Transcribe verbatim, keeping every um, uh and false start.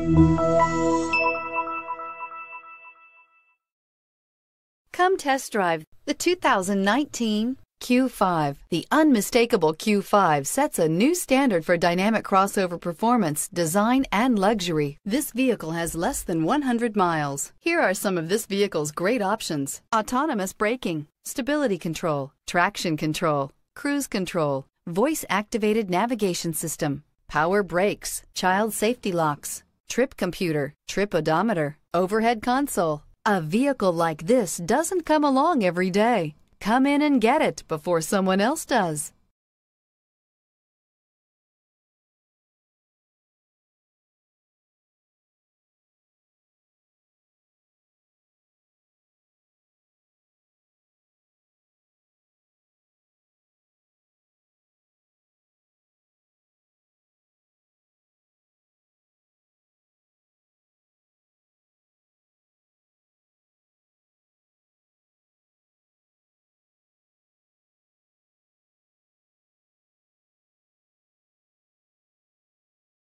Come test drive the two thousand nineteen Q five. The unmistakable Q five sets a new standard for dynamic crossover performance, design, and luxury. This vehicle has less than one hundred miles. Here are some of this vehicle's great options: autonomous braking, stability control, traction control, cruise control, voice-activated navigation system, power brakes, child safety locks, trip computer, trip odometer, overhead console. A vehicle like this doesn't come along every day. Come in and get it before someone else does.